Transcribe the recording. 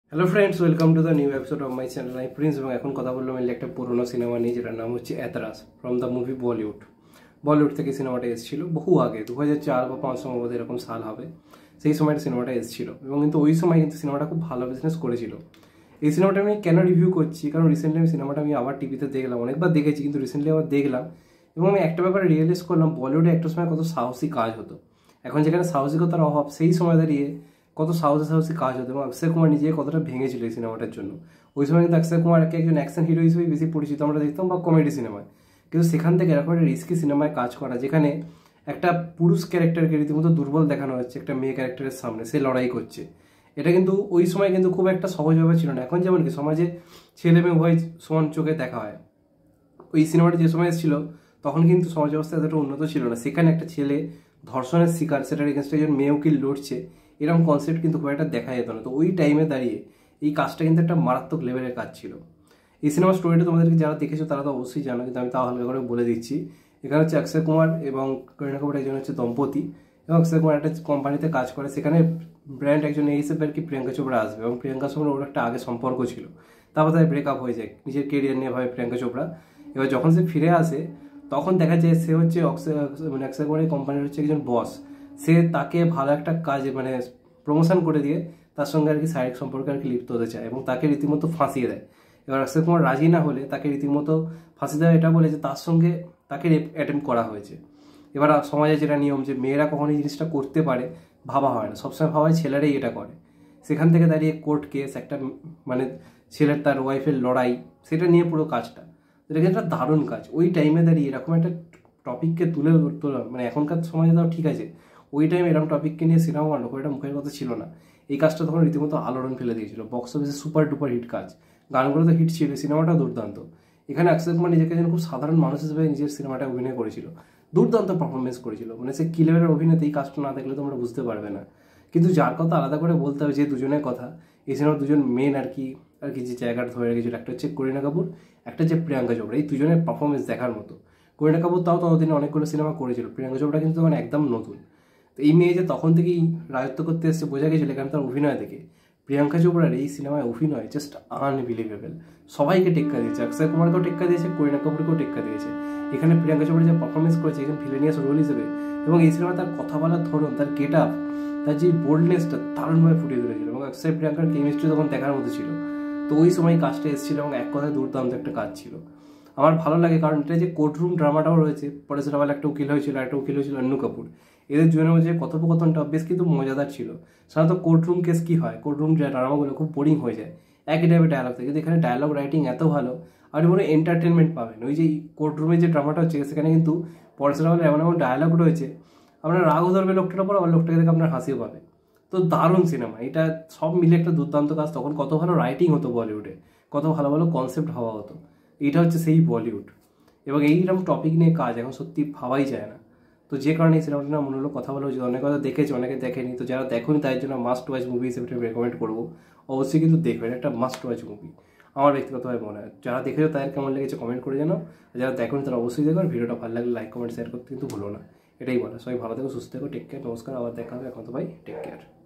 Hello friends, welcome to the new episode of my channel. আমি Prince এবং এখন কথা বললাম একটা পুরোনো সিনেমা নিয়ে, যেটার নাম হচ্ছে Aitraaz from the movie Bollywood থেকে সিনেমাটা এসেছিল বহু আগে, 2004 বা 5 সম্ভবত এরকম সাল হবে। সেই সময়টা সিনেমাটা এসেছিল এবং কিন্তু ওই সময় কিন্তু সিনেমাটা খুব ভালো বিজনেস করেছিল। এই সিনেমাটা আমি কেন রিভিউ করছি, কারণ রিসেন্টলি আমি সিনেমাটা আবার টিভিতে দেখলাম, অনেকবার দেখেছি কিন্তু রিসেন্টলি আবার দেখলাম এবং আমি একটা ব্যাপারে রিয়েলাইজ করলাম বলিউডে একটা সময় কত সাহসী কাজ হতো। এখন যেখানে সাহসিকতার অভাব, সেই সময় দাঁড়িয়ে কত সাহসী কাজ হতো এবং অক্ষয় কুমার নিজে কতটা ভেঙেছিল এই সিনেমাটার জন্য। ওই সময় কিন্তু অক্ষয় কুমারকে একজন অ্যাকশন হিরো হিসেবেই বেশি পরিচিত আমরা দেখতাম, বা কমেডি সিনেমায়। কিন্তু সেখান থেকে এরকম একটা রিস্কি সিনেমায় কাজ করা, যেখানে একটা পুরুষ ক্যারেক্টারকে রীতিমতো দুর্বল দেখানো হচ্ছে একটা মেয়ে ক্যারেক্টারের সামনে, সে লড়াই করছে, এটা কিন্তু ওই সময় কিন্তু খুব একটা সহজভাবে ছিল না। এখন যেমন কি সমাজে ছেলে মেয়ে উভয় সমান চোখে দেখা হয়, ওই সিনেমাটা যে সময় এসেছিল তখন কিন্তু সমাজ ব্যবস্থা এতটা উন্নত ছিল না। সেখানে একটা ছেলে ধর্ষণের শিকার, সেটার এগেনস্টে একজন মেয়ে উকিল লড়ছে, এরকম কনসেপ্ট কিন্তু খুব একটা দেখা যেত না। তো ওই টাইমে দাঁড়িয়ে এই কাজটা কিন্তু একটা মারাত্মক লেভেলের কাজ ছিল। এই সিনেমার স্টোরিটা তোমাদেরকে যারা দেখেছো তারা তো অবশ্যই জানো, কিন্তু আমি তাও হালকা করে বলে দিচ্ছি। এখানে হচ্ছে অক্ষয় কুমার এবং করিনা কাপুর একজন হচ্ছে দম্পতি, এবং অক্ষয় কুমার একটা কোম্পানিতে কাজ করে, সেখানে ব্র্যান্ড একজন এই হিসেবে আর কি প্রিয়াঙ্কা চোপড়া আসবে, এবং প্রিয়াঙ্কার সঙ্গে ওর একটা আগে সম্পর্ক ছিল, তারপর তাদের ব্রেকআপ হয়ে যায়, নিজের কেরিয়ার নিয়ে ভাবে প্রিয়াঙ্কা চোপড়া। এবার যখন সে ফিরে আসে তখন দেখা যায় সে হচ্ছে অক্ষয় কুমারের কোম্পানির হচ্ছে একজন বস। সে তাকে ভালো একটা কাজে প্রমোশন করে দিয়ে তার সঙ্গে আর কি শারীরিক সম্পর্কে আর কি লিপ্ত হতে চায় এবং তাকে রীতিমতো ফাঁসিয়ে দেয়। এবার অক্ষয় কুমার রাজি না হলে তাকে রীতিমতো ফাঁসি দেওয়া এটা বলে যে তার সঙ্গে তাকে রেপ অ্যাটেম্প করা হয়েছে। এবার সমাজে যেটা নিয়ম যে মেয়েরা কখনো এই জিনিসটা করতে পারে ভাবা হয় না, সবসময় ভাবা হয় ছেলেরাই এটা করে। সেখান থেকে দাঁড়িয়ে কোর্ট কেস, একটা ছেলের তার ওয়াইফের লড়াই, সেটা নিয়ে পুরো কাজটা, এটা কিন্তু একটা দারুণ কাজ। ওই টাইমে দাঁড়িয়ে এরকম একটা টপিককে তুলে তোলা, এখনকার সমাজে তাও ঠিক আছে, ওই টাইমে এরকম টপিককে নিয়ে সিনেমা বানানো এটা মুখের কথা ছিল না। এই কাজটা তখন রীতিমতো আলোড়ন ফেলে দিয়েছিল, বক্স অফিসে সুপার ডুপার হিট কাজ, গানগুলো তো হিট ছিল, সিনেমাটাও দুর্দান্ত। এখানে অক্ষয় কুমার নিজেকে যেন খুব সাধারণ মানুষ হিসেবে নিজের সিনেমাটা অভিনয় করেছিল, দুর্দান্ত পারফরমেন্স করেছিল। সে কি লেভেলের অভিনেতা এই কাজটা না দেখলে তোমরা বুঝতে পারবে না। কিন্তু যার কথা আলাদা করে বলতে হবে, যে দুজনের কথা, এই সিনেমার দুজন মেন আর কি যে জায়গাটা ধরে রেখেছিল, একটা হচ্ছে করিনা কাপুর, একটা হচ্ছে প্রিয়াঙ্কা চোপড়া। এই দুজনের পারফরমেন্স দেখার মতো। করিনা কাপুর তাও ততদিনে অনেকগুলো সিনেমা করেছিল, প্রিয়াঙ্কা চোপড়া কিন্তু তখন একদম নতুন। তো এই মেয়ে যে তখন থেকেই রাজত্ব করতে এসছে বোঝা গেছিল এখানে তার অভিনয় দেখে। প্রিয়াঙ্কা চোপড়ার এই সিনেমায় অভিনয় জাস্ট আনবিলিভেবল, সবাইকে টেক্কা দিয়েছে, অক্ষয় কুমারকেও টেক্কা দিয়েছে, করিনা কাপুরকেও টেক্কা দিয়েছে। এখানে প্রিয়াঙ্কা চোপড়া যে পারফরমেন্স করেছে এখানে ভিলেনিয়াস রোল হিসেবে, এবং এই সিনেমায় তার কথা বলার ধরন, তার গেট আপ, তার যে বোল্ডনেসটা দারুণভাবে ফুটিয়ে তুলেছিল, এবং অক্ষয় প্রিয়াঙ্কার কেমিস্ট্রি তখন দেখার মতো ছিল। তো ওই সময় কাজটা এসেছিল এবং এক কথায় দুর্দান্ত একটা কাজ ছিল। আমার ভালো লাগে কারণ এটা যে কোর্টরুম ড্রামাটাও রয়েছে, পরে সেটা আবার একটা উকিল হয়েছিল অন্নু কাপুর, এদের দুজনের মধ্যে কথোপকথনটা বেশ কিন্তু মজাদার ছিল। সাধারণত কোর্টরুম কেস কি হয়, কোর্টরুম ড্রামাগুলো খুব বোরিং হয়ে যায়, একই টাইপের ডায়লগ থাকে, কিন্তু এখানে ডায়লগ রাইটিং এত ভালো, আপনি মনে এন্টারটেনমেন্ট পাবেন। ওই যে কোর্টরুমে যে ড্রামাটা হচ্ছে সেখানে কিন্তু পড়াশোনা বলে এমন এমন ডায়লগ রয়েছে, আপনার রাগও ধরবে লোকটার ওপর, আবার লোকটাকে দেখে আপনার হাসিও পাবে। তো দারুণ সিনেমা এটা, সব মিলে একটা দুর্দান্ত কাজ। তখন কত ভালো রাইটিং হতো বলিউডে, কত ভালো ভালো কনসেপ্ট হওয়া হতো। এইটা হচ্ছে সেই বলিউড, এবং এইরকম টপিক নিয়ে কাজ এখন সত্যি ভাবাই যায় না। তো যে কারণে এই সিনেমাটা না মনে হলো কথা বলা উচিত। অনেক কথা দেখেছে, অনেকে দেখেনি, তো যারা দেখেনি তাদের জন্য মাস্ট ওয়াচ মুভি হিসেবে রেকমেন্ড করবো। অবশ্যই কিন্তু দেখবেন, একটা মাস্ট ওয়াচ মুভি আমার ব্যক্তিগতভাবে মনে হয়। যারা দেখেছো তাদের কেমন লেগেছে কমেন্ট করে জানাও, যারা দেখেনি তারা অবশ্যই দেখবেন। ভিডিওটা ভালো লাগলে লাইক কমেন্ট শেয়ার করতে কিন্তু ভুলো না। এটাই বলা, সবাই ভালো থেকো, সুস্থ থেকো, টেক কেয়ার, নমস্কার, আবার দেখা হবে। এখন তো ভাই টেক কেয়ার।